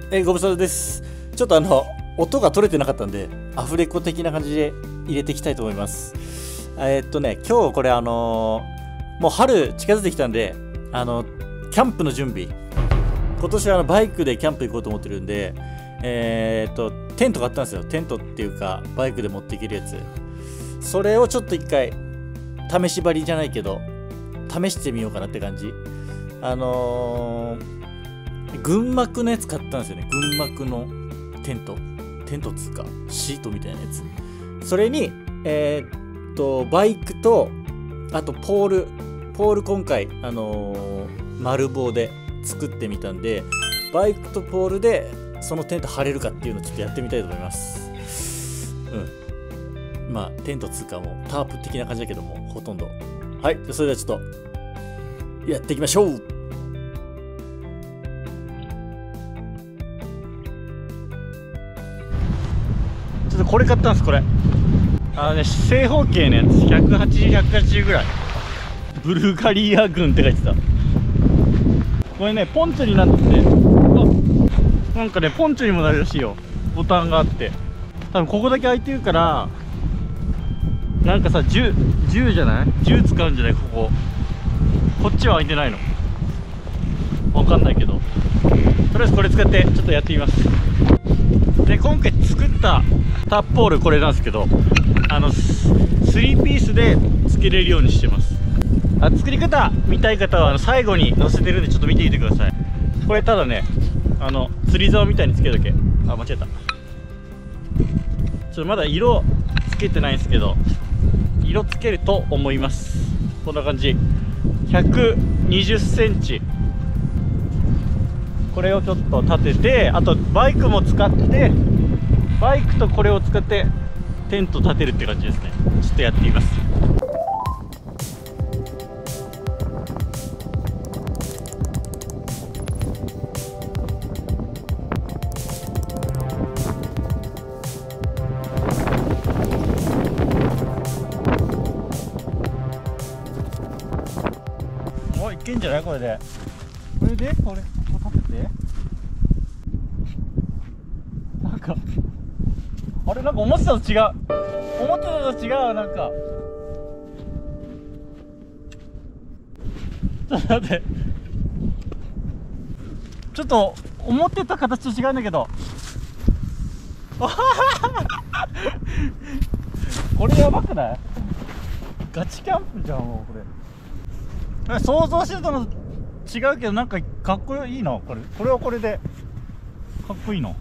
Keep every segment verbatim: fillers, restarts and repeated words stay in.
えー、ご無沙汰です。ちょっとあの音が取れてなかったんで、アフレコ的な感じで入れていきたいと思います。えー、っとね、今日これあのー、もう春近づいてきたんで、あのキャンプの準備。今年はあのバイクでキャンプ行こうと思ってるんで、えー、っとテント買ったんですよ。テントっていうかバイクで持っていけるやつ。それをちょっと一回試し張りじゃないけど試してみようかなって感じ。あのー。群幕のやつ買ったんですよね。群幕のテント。テントっつうか、シートみたいなやつ。それに、えー、っと、バイクと、あとポール。ポール今回、あのー、丸棒で作ってみたんで、バイクとポールでそのテント張れるかっていうのをちょっとやってみたいと思います。うん。まあ、テントっつうかもうタープ的な感じだけども、ほとんど。はい。それではちょっと、やっていきましょう。これ買ったんです。これあのね、正方形のやつひゃくはちじゅう、ひゃくはちじゅうぐらい。ブルガリア軍って書いてた。これね、ポンチョになってて、あ、なんかね、ポンチョにもなるらしいよ。ボタンがあって、多分ここだけ開いてるから、なんかさ、銃銃じゃない、銃使うんじゃない、こここっちは開いてないの。わかんないけど、とりあえずこれ使ってちょっとやってみます。で、今回作ったタッポールこれなんですけど、あのスリーピースでつけれるようにしてます。あ、作り方見たい方はあの最後に載せてるんでちょっと見てみてください。これただね、あの釣り竿みたいにつけるだけ。あ、間違えた。ちょっとまだ色つけてないんですけど、色つけると思います。こんな感じ。ひゃくにじゅっセンチ、これをちょっと立てて、あとバイクも使って、バイクとこれを使ってテント立てるって感じですね。ちょっとやってみます。おい、いけんじゃない？これでこれでこれ立てて、なんかあれ、なんか思ってたのと違う。思ってたのと違う。なんかちょっと待って、ちょっと思ってた形と違うんだけどこれやばくない？ガチキャンプじゃん。もうこれ想像してたのと違うけど、なんかかっこいいな。これこれはこれでかっこいいの。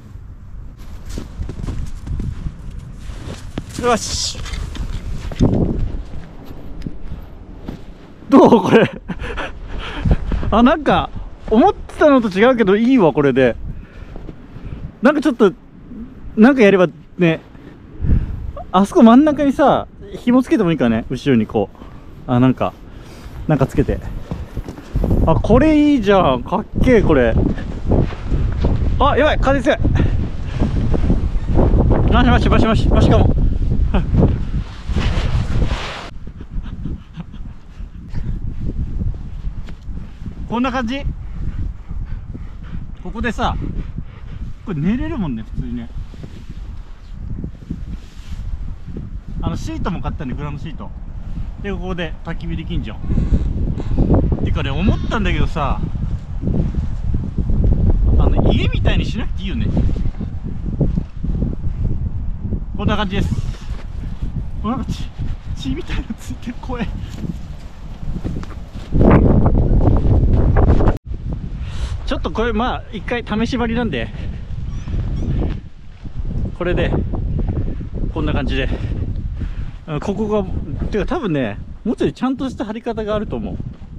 よし、どうこれあ、なんか思ってたのと違うけどいいわ。これでなんかちょっとなんかやればね、あそこ真ん中にさ紐つけてもいいからね。後ろにこう、あ、なんかなんかつけて、あ、これいいじゃん。かっけえこれ。あ、やばい、風強い。マシマシマシマシマシかもこんな感じ。ここでさ、これ寝れるもんね、普通にね。あのシートも買ったんで、グラムシートでここで焚き火できんじゃん。てかね、思ったんだけどさ、あの家みたいにしなくていいよね。こんな感じです。なんか血、血みたいなのついてる。怖い。ちょっとこれまあ一回試し張りなんで、これでこんな感じで、ここがてか多分ね、もうちょいちゃんとした張り方があると思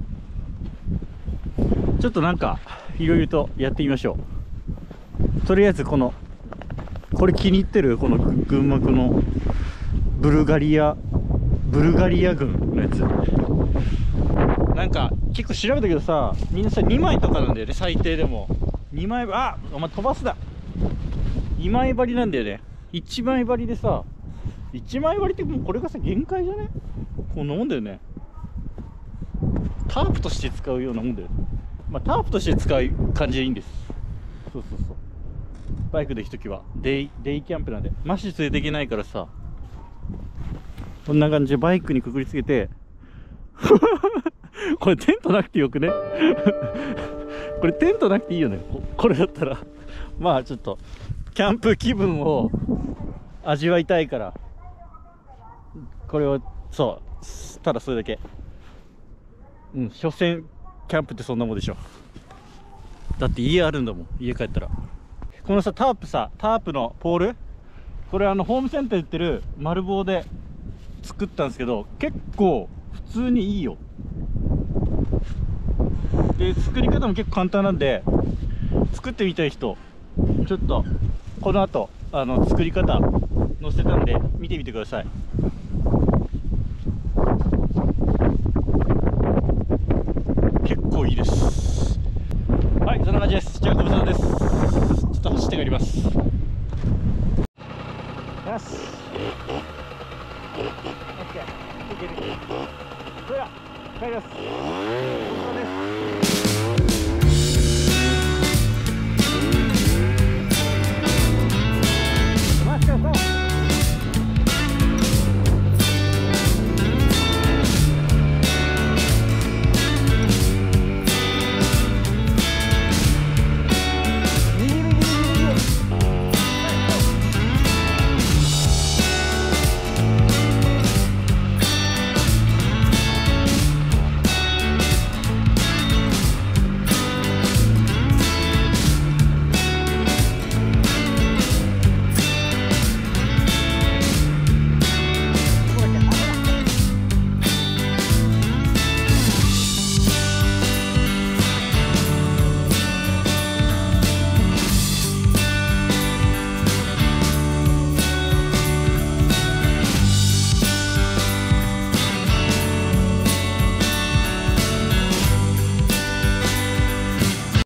う。ちょっとなんかいろいろとやってみましょう。とりあえずこのこれ気に入ってる、この群幕のブルガリアブルガリア軍のやつ。なんか結構調べたけどさ、みんなさにまいとかなんだよね、最低でもにまい。あ、お前飛ばすだ。にまい張りなんだよね。いちまい張りでさ、いちまい張りってもうこれがさ限界じゃね？こんなもんだよね。タープとして使うようなもんだよ。まあタープとして使う感じでいいんです。そうそうそう。 バイクで行くときはデイデイキャンプなんで。マシ連れていけないからさ、こんな感じでバイクにくくりつけてこれテントなくてよくねこれテントなくていいよね、ここれだったらまあちょっとキャンプ気分を味わいたいから、これをそうただそれだけ。うん、所詮キャンプってそんなもんでしょ。だって家あるんだもん、家帰ったら。このさタープさ、タープのポール、これあのホームセンターで売ってる丸棒で作ったんですけど、結構普通にいいよ。で作り方も結構簡単なんで、作ってみたい人ちょっとこの後あの作り方載せたんで見てみてください。結構いいです。はい、そんな感じです。じゃあご無沙汰です。ちょっと走って帰ります。よし。